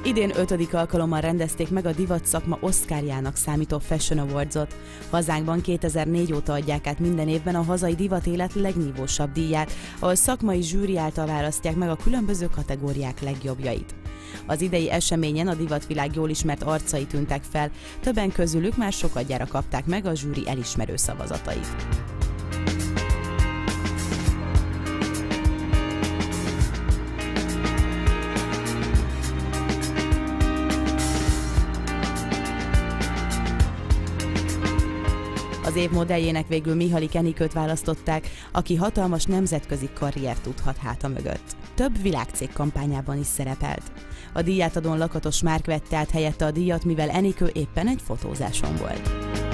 Idén 5. alkalommal rendezték meg a divat szakma Oscarjának számító Fashion Awards-ot. Hazánkban 2004 óta adják át minden évben a hazai divatélet legnívósabb díját, ahol szakmai zsűri által választják meg a különböző kategóriák legjobbjait. Az idei eseményen a divatvilág jól ismert arcai tűntek fel, többen közülük már sokadjára kapták meg a zsűri elismerő szavazatait. Az év modelljének végül Mihály Enikőt választották, aki hatalmas nemzetközi karriert tudhat háta mögött. Több világcég kampányában is szerepelt. A díjátadón Lakatos Márk vette át helyette a díjat, mivel Enikő éppen egy fotózáson volt.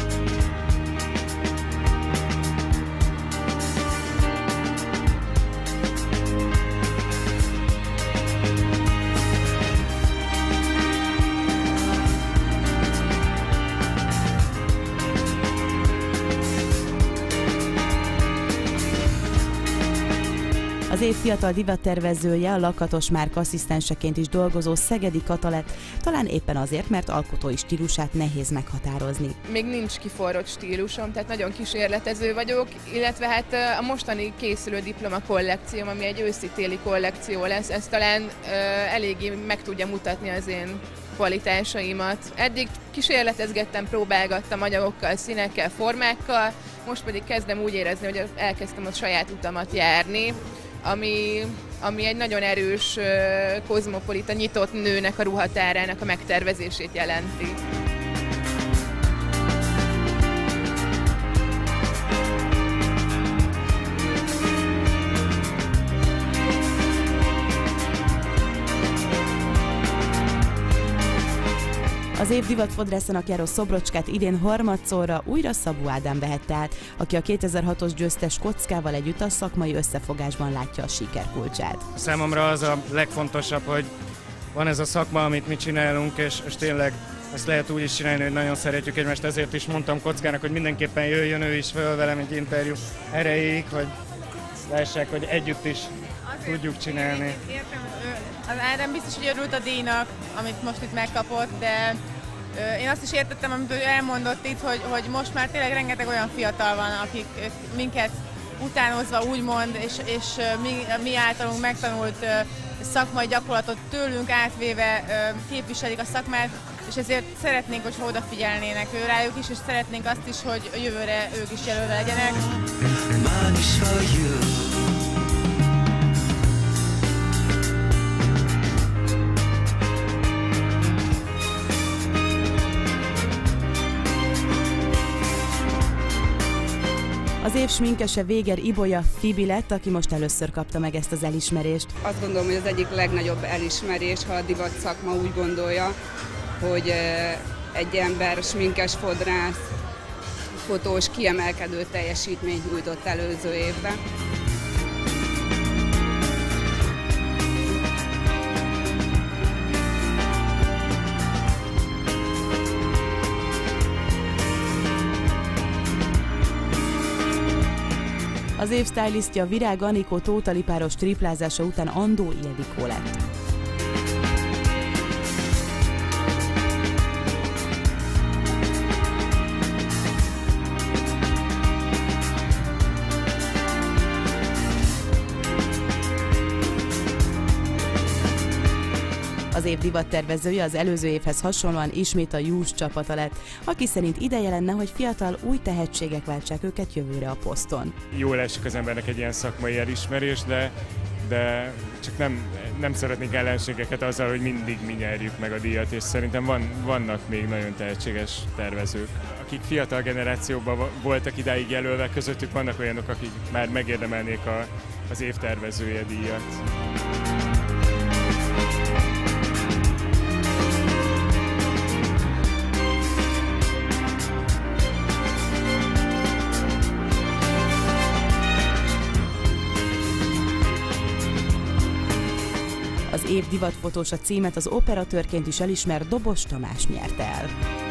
Az év fiatal divattervezője, a Lakatos Márk asszisztenseként is dolgozó Szegedi Kata lett, talán éppen azért, mert alkotói stílusát nehéz meghatározni. Még nincs kiforrott stílusom, tehát nagyon kísérletező vagyok, illetve hát a mostani készülő diploma kollekcióm, ami egy őszi-téli kollekció lesz, ez talán eléggé meg tudja mutatni az én kvalitásaimat. Eddig kísérletezgettem, próbálgattam anyagokkal, színekkel, formákkal, most pedig kezdem úgy érezni, hogy elkezdtem a saját utamat járni, ami egy nagyon erős, kozmopolita, nyitott nőnek a ruhatárának a megtervezését jelenti. Az év divatfodrászának járó szobrocskát idén harmadszorra újra Szabó Ádám vehette át, aki a 2006-os győztes Kockával együtt a szakmai összefogásban látja a siker kulcsát. Számomra az a legfontosabb, hogy van ez a szakma, amit mi csinálunk, és tényleg ezt lehet úgy is csinálni, hogy nagyon szeretjük egymást, ezért is mondtam Kockának, hogy mindenképpen jöjjön ő is föl velem egy interjú erejéig, hogy lássák, hogy együtt is tudjuk csinálni. Értem, az Ádám biztos, hogy örült a díjnak, amit most itt megkapott, de én azt is értettem, amit ő elmondott itt, hogy most már tényleg rengeteg olyan fiatal van, akik minket utánozva úgymond, és mi általunk megtanult szakmai gyakorlatot tőlünk átvéve képviselik a szakmát, és ezért szeretnénk, hogy odafigyelnének rájuk is, és szeretnénk azt is, hogy jövőre ők is jelölve legyenek. Az év sminkese Véger Ibolya Fibi lett, aki most először kapta meg ezt az elismerést. Azt gondolom, hogy az egyik legnagyobb elismerés, ha a divat szakma úgy gondolja, hogy egy ember sminkes, fodrász, fotós kiemelkedő teljesítményt nyújtott előző évben. Az év stylistja Virág Anikó Tóth Ali páros triplázása után Andó Ildikó lett. Az év divattervezője az előző évhez hasonlóan ismét a Jús csapata lett, aki szerint ideje lenne, hogy fiatal, új tehetségek váltsák őket jövőre a poszton. Jól esik az embernek egy ilyen szakmai elismerés, de csak nem szeretnék ellenségeket azzal, hogy mindig mi nyerjük meg a díjat, és szerintem vannak még nagyon tehetséges tervezők, akik fiatal generációban voltak idáig jelölve, közöttük vannak olyanok, akik már megérdemelnék az év tervezője díjat. Az év divatfotósa címet az operatőrként is elismert Dobos Tamás nyerte el.